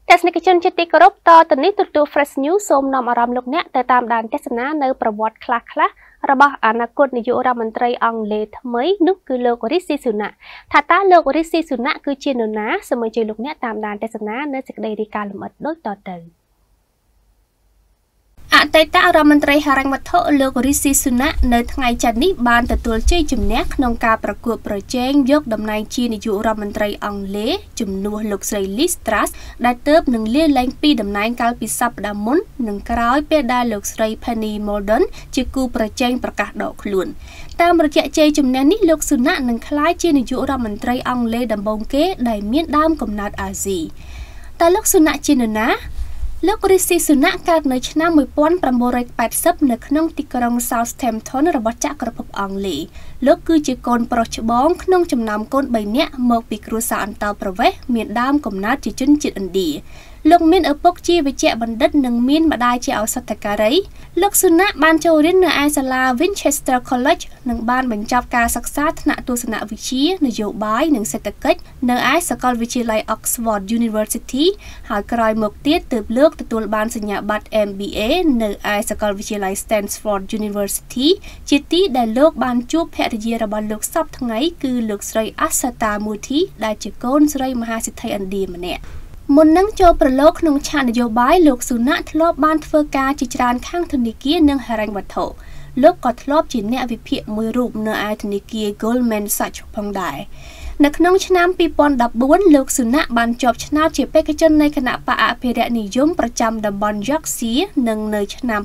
ទស្សនិកជនជាទីគោរពតទៅនេះទូ Fresh News សូមនាំអារម្មណ៍លោកអ្នកទៅតាមដានទស្សនានៅប្រវត្តិខ្លះៗរបស់អនាគតនាយករដ្ឋមន្ត្រីអង់គ្លេសថ្មីនោះគឺលោក Rishi Sunak ថាតើលោក Rishi Sunak គឺជានរណាសូមអញ្ជើញលោកអ្នកតាមដានទស្សនានៅសេចក្តីរាយការណ៍លម្អិតដូចតទៅអតីតរដ្ឋមន្ត្រីហិរញ្ញវត្ថុលោក Rishi Sunak នៅថ្ងៃច័ន្ទនេះបានទទួលជ័យជំនះក្នុងការប្រកួតប្រជែងយកតំណែងជានាយករដ្ឋមន្ត្រីអង់គ្លេសជំនួសលោកស្រី Liz Truss ដែលទើបនឹងលាលែងពីតំណែងកាលពីសប្តាហ៍មុននិងក្រោយពេលដែលលោកស្រី Penny Mordaunt ជាគូប្រជែងប្រកាសដកខ្លួនតាមរយៈជ័យជំនះនេះលោក Sunak នឹងក្លាយជានាយករដ្ឋមន្ត្រីអង់គ្លេសដំបូងគេដែលមានដើមកំណើតអាស៊ីតើលោក Sunak ជានរណាលោក Rishi Sunak កើតនៅឆ្នាំ1980នៅក្នុងទីក្រុង Southampton របស់ចក្រភពអង់គ្លេសលោកគឺជាកូនប្រុសច្បងក្នុងចំណោមកូន3នាក់មកពីគ្រួសារអន្តោប្រវេសន៍មានដើមកំណើតជាជនជាតិឥណ្ឌាលោកមានឪពុកជាវេជ្ជបណ្ឌិតនិងមានម្ដាយជាឱសថការីលោក Sunak បានចូលរៀននៅឯសាលា Winchester College និងបានបញ្ចប់ការសិក្សាថ្នាក់ទស្សនវិជ្ជានយោបាយនិងសេដ្ឋកិច្ចនៅឯសាកលវិទ្យាល័យ Oxford University ហើយក្រោយមកទៀតទើបលោកទទួលបានសញ្ញាបត្រ MBA នៅឯសាកលវិទ្យាល័យ Stanford University ជាទីដែលលោកបានជួបភរិយារបស់លោកសពថ្ងៃគឺលោកស្រី Asata Murthy ដែលជាកូនស្រីមហាសេដ្ឋីឥណ្ឌាម្នាក់មុននឹងចូលប្រឡូកក្នុងឆាកនយោបាយលោក Sunak ធ្លាប់បានធ្វើការជាច្រើនខាងធនាគារនិងហិរញ្ញវត្ថុលោកក៏ធ្លាប់ជាអ្នកវិភាគមួយរូបនៅឯធនាគារ Goldman Sachs ផងដែរនៅក្នុងឆ្នាំ2014លោក Sunak បានជាប់ឆ្នោតជាបេក្ខជននៃគណៈបកអភិរក្សនិយមប្រចាំតំបន់ Yorkshire និងនៅឆ្នាំ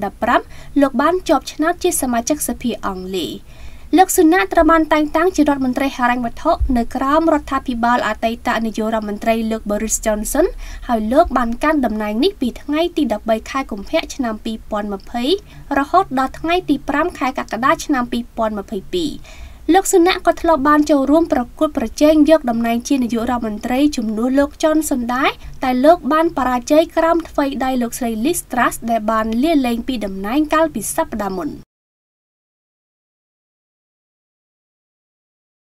2015លោកបានជាប់ឆ្នោតជាសមាជិកសភាអង់គ្លេសលោក Sunak ត្រូវបានតែងតាំងជារដ្ឋមន្ត្រីហិរញ្ញវត្ថុនៅក្រោមរដ្ឋាភិបាលអតីតនាយករដ្ឋមន្ត្រីលោក Boris Johnson ហើយលោកបានកាន់តំណែងនេះពីថ្ងៃទី13ខែកុម្ភៈឆ្នាំ2020រហូតដល់ថ្ងៃទី5ខែកក្កដាឆ្នាំ2022លោក Sunak ក៏ធ្លាប់បានចូលរួមប្រកួតប្រជែងយកតំណែងជានាយករដ្ឋមន្ត្រីជំនួសលោក Johnson ដែរតែលោកបានបរាជ័យក្រោមថ្វីដៃលោកស្រី Liz Truss ដែលបានលាលែងពីតំណែងកាលពីសប្តាហ៍មុន